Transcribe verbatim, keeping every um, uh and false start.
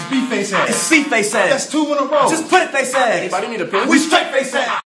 B face ass. It's C face ass. That's two in a row. Just put it face ass. Anybody need a pin? We straight face ass.